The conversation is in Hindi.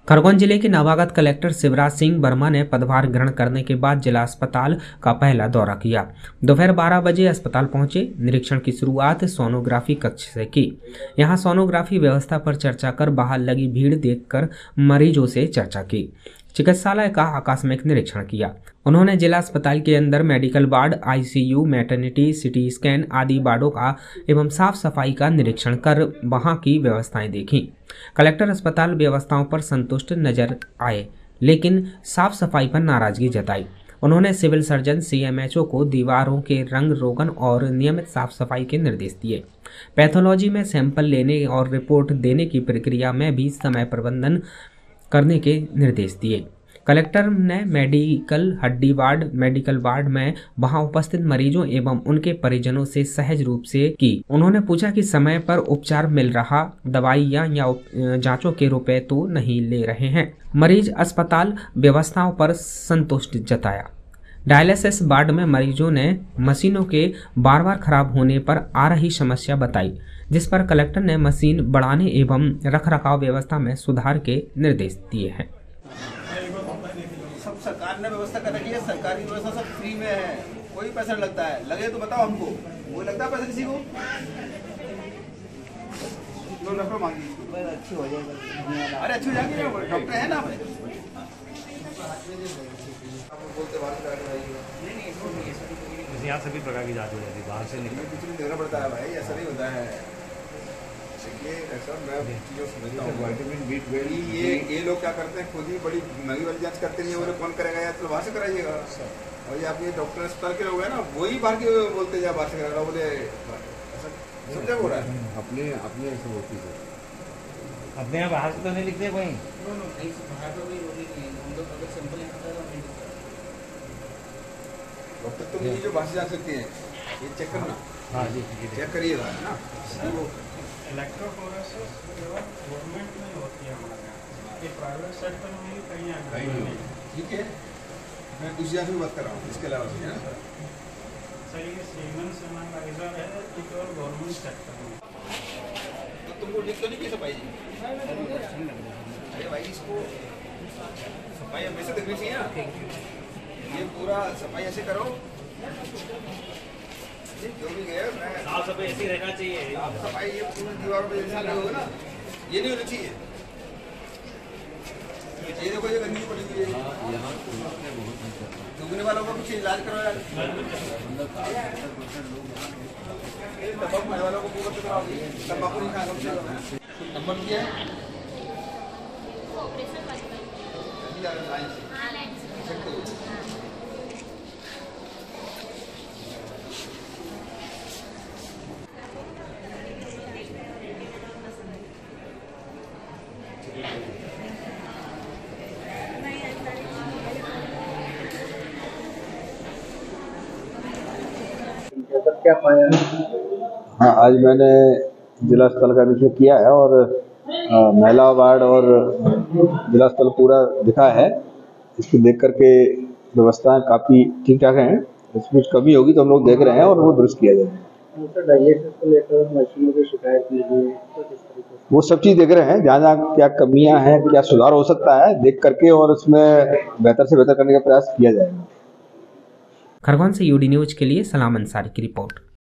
खरगोन जिले के नवागत कलेक्टर शिवराज सिंह वर्मा ने पदभार ग्रहण करने के बाद जिला अस्पताल का पहला दौरा किया। दोपहर 12 बजे अस्पताल पहुंचे। निरीक्षण की शुरुआत सोनोग्राफी कक्ष से की। यहां सोनोग्राफी व्यवस्था पर चर्चा कर बाहर लगी भीड़ देखकर मरीजों से चर्चा की। चिकित्सालय का आकस्मिक निरीक्षण किया। उन्होंने जिला अस्पताल के अंदर medical ward, ICU, maternity, CT scan आदि वार्डों का एवं साफ सफाई का निरीक्षण कर वहां की व्यवस्थाएं देखी। कलेक्टर अस्पताल व्यवस्थाओं पर संतुष्ट नजर आए, लेकिन साफ सफाई पर नाराजगी जताई। उन्होंने सिविल सर्जन सीएमएचओ को दीवारों के रंग रोगन और नियमित साफ सफाई के निर्देश दिए। पैथोलॉजी में सैंपल लेने और रिपोर्ट देने की प्रक्रिया में भी समय प्रबंधन करने के निर्देश दिए। कलेक्टर ने मेडिकल वार्ड में वहां उपस्थित मरीजों एवं उनके परिजनों से सहज रूप से की। उन्होंने पूछा कि समय पर उपचार मिल रहा, दवाइयां या जांचों के रुपए तो नहीं ले रहे हैं। मरीज अस्पताल व्यवस्थाओं पर संतुष्ट जताया। डायलिसिस वार्ड में मरीजों ने मशीनों के बार बार खराब होने पर आ रही समस्या बताई, जिस पर कलेक्टर ने मशीन बढ़ाने एवं रखरखाव व्यवस्था में सुधार के निर्देश दिए हैं। सब सरकार ने व्यवस्था कर रखी है। सरकारी व्यवस्था सब फ्री में है, कोई पैसा नहीं लगता है। लगे तो बताओ हमको, वो लगता है पैसा किसी को? अच्छी हो जाएगी। अरे अच्छी हो जाएगी, डॉक्टर है ना। यहाँ सभी प्रकार की जांच हो जाती है, बाहर से कुछ नहीं देना पड़ता है भाई, ऐसा नहीं होता है। ये लोग क्या करते हैं, खुद ही बड़ी महंगी वाली जांच करते नहीं है। वो लोग कौन करेगा यार, तो बाहर से कराइएगा। और ये आपके डॉक्टर अस्पताल के लोग हैं ना, वही बाहर के बोलते हैं बाहर से कराना, बोले सब जगह हो रहा है। अपने ऐसे होती है, अपने यहाँ बाहर से तो नहीं लिखते कोई। डॉक्टर तो मुझे जो बाहर से जा सकती है, ये चेक करना। हाँ जी, चेक करिएगा ना। इलेक्ट्रोफोरेसिस गवर्नमेंट में होती है हमारे यहाँ, ये प्राइवेट सेक्टर में ही कहीं है। ठीक है, मैं दूसरी जांच में बात कर रहा हूँ, इसके अलावा है ना सर। ये सीमेंट सेमाइजर है, एक और गवर्नमेंट सेक्टर में। तो तुमको लिख तो नहीं की सफाई जी? अरे भाई, इसको सफाई हमेशा देखनी चाहिए ना। ये पूरा सफाई ऐसे करो, जो भी गया मैं साफ सफाई ऐसी रहना चाहिए। सफाई ये पूरी दीवारों पे जैसा होगा ना, ये नहीं होना चाहिए। ये देखो, ये गंदगी पड़ी हुई है। डूबने वालों का कुछ इलाज करो यार। तंबाकू खाने वालों को पूरा कराओ। तंबाकू नहीं खाना चाहिए। नंबर क्या है? क्या पाया? हाँ, आज मैंने जिला अस्पताल का निरीक्षण किया है और महिला वार्ड और जिला अस्पताल पूरा दिखा है। इसको देख करके व्यवस्थाएं काफ़ी ठीक ठाक हैं। इसमें कुछ कमी होगी तो हम लोग देख रहे हैं और वो दुरुस्त किया जाएगा। डायलिसिस को लेकर मशीनों की शिकायत की गई है, तो किस तरीके से वो सब चीज़ देख रहे हैं, जहाँ जहाँ क्या कमियां हैं, क्या सुधार हो सकता है, देख करके और उसमें बेहतर से बेहतर करने का प्रयास किया जाएगा। खरगोन से यूडी न्यूज के लिए सलाम अंसारी की रिपोर्ट।